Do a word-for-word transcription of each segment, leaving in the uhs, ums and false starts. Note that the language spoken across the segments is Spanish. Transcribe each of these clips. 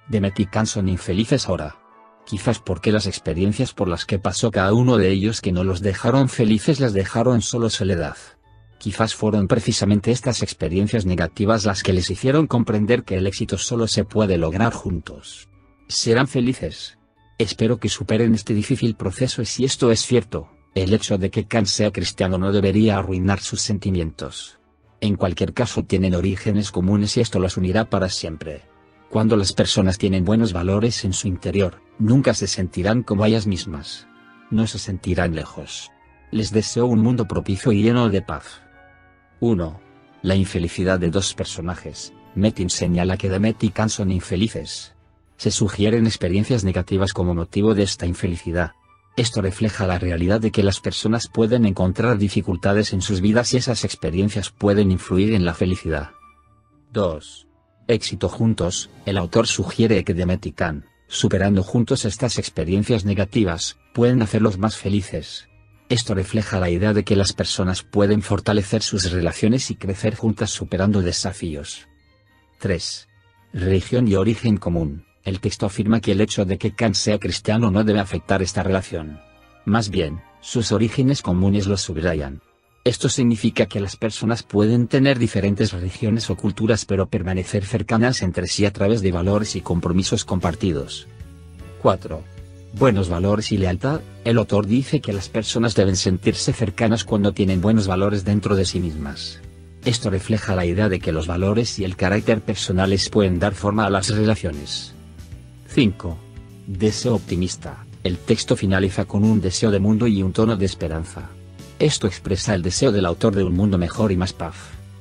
Demet y Khan son infelices ahora. Quizás porque las experiencias por las que pasó cada uno de ellos que no los dejaron felices las dejaron solo soledad. Quizás fueron precisamente estas experiencias negativas las que les hicieron comprender que el éxito solo se puede lograr juntos. Serán felices. Espero que superen este difícil proceso y si esto es cierto, el hecho de que Khan sea cristiano no debería arruinar sus sentimientos. En cualquier caso tienen orígenes comunes y esto los unirá para siempre. Cuando las personas tienen buenos valores en su interior, nunca se sentirán como ellas mismas. No se sentirán lejos. Les deseo un mundo propicio y lleno de paz. uno. La infelicidad de dos personajes. Metin señala que Demet y Khan son infelices. Se sugieren experiencias negativas como motivo de esta infelicidad. Esto refleja la realidad de que las personas pueden encontrar dificultades en sus vidas y esas experiencias pueden influir en la felicidad. dos. Éxito juntos. El autor sugiere que Demet y Khan, superando juntos estas experiencias negativas, pueden hacerlos más felices. Esto refleja la idea de que las personas pueden fortalecer sus relaciones y crecer juntas superando desafíos. tres. Religión y origen común. El texto afirma que el hecho de que Khan sea cristiano no debe afectar esta relación. Más bien, sus orígenes comunes los subrayan. Esto significa que las personas pueden tener diferentes religiones o culturas pero permanecer cercanas entre sí a través de valores y compromisos compartidos. cuatro. Buenos valores y lealtad. El autor dice que las personas deben sentirse cercanas cuando tienen buenos valores dentro de sí mismas. Esto refleja la idea de que los valores y el carácter personales pueden dar forma a las relaciones. cinco. Deseo optimista. El texto finaliza con un deseo de mundo y un tono de esperanza. Esto expresa el deseo del autor de un mundo mejor y más paz.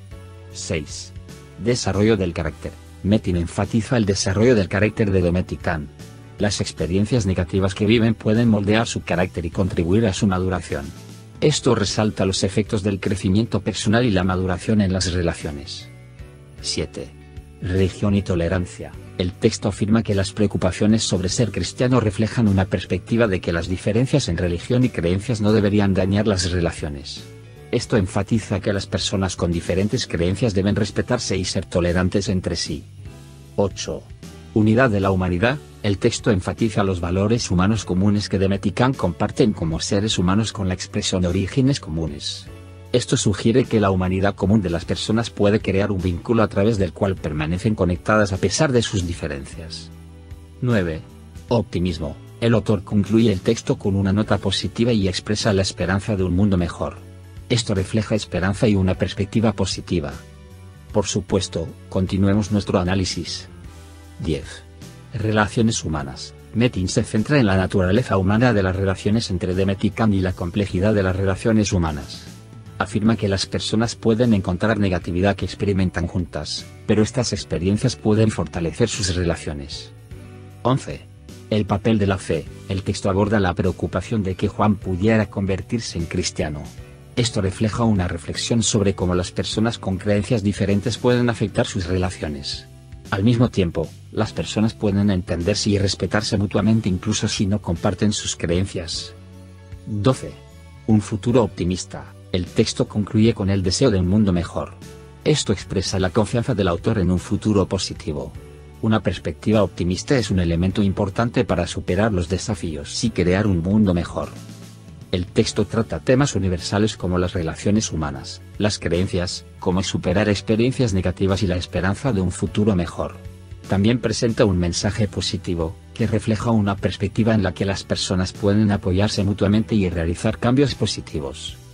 seis. Desarrollo del carácter. Metin enfatiza el desarrollo del carácter de Demet y Khan. Las experiencias negativas que viven pueden moldear su carácter y contribuir a su maduración. Esto resalta los efectos del crecimiento personal y la maduración en las relaciones. siete. Religión y tolerancia. El texto afirma que las preocupaciones sobre ser cristiano reflejan una perspectiva de que las diferencias en religión y creencias no deberían dañar las relaciones. Esto enfatiza que las personas con diferentes creencias deben respetarse y ser tolerantes entre sí. ocho. Unidad de la humanidad. El texto enfatiza los valores humanos comunes que Demet y Khan comparten como seres humanos con la expresión orígenes comunes. Esto sugiere que la humanidad común de las personas puede crear un vínculo a través del cual permanecen conectadas a pesar de sus diferencias. nueve. Optimismo. El autor concluye el texto con una nota positiva y expresa la esperanza de un mundo mejor. Esto refleja esperanza y una perspectiva positiva. Por supuesto, continuemos nuestro análisis. diez. Relaciones humanas. Metin se centra en la naturaleza humana de las relaciones entre Demet y Khan y la complejidad de las relaciones humanas. Afirma que las personas pueden encontrar negatividad que experimentan juntas, pero estas experiencias pueden fortalecer sus relaciones. once. El papel de la fe. El texto aborda la preocupación de que Juan pudiera convertirse en cristiano. Esto refleja una reflexión sobre cómo las personas con creencias diferentes pueden afectar sus relaciones. Al mismo tiempo, las personas pueden entenderse y respetarse mutuamente incluso si no comparten sus creencias. doce. Un futuro optimista. El texto concluye con el deseo de un mundo mejor. Esto expresa la confianza del autor en un futuro positivo. Una perspectiva optimista es un elemento importante para superar los desafíos y crear un mundo mejor. El texto trata temas universales como las relaciones humanas, las creencias, cómo superar experiencias negativas y la esperanza de un futuro mejor. También presenta un mensaje positivo, que refleja una perspectiva en la que las personas pueden apoyarse mutuamente y realizar cambios positivos.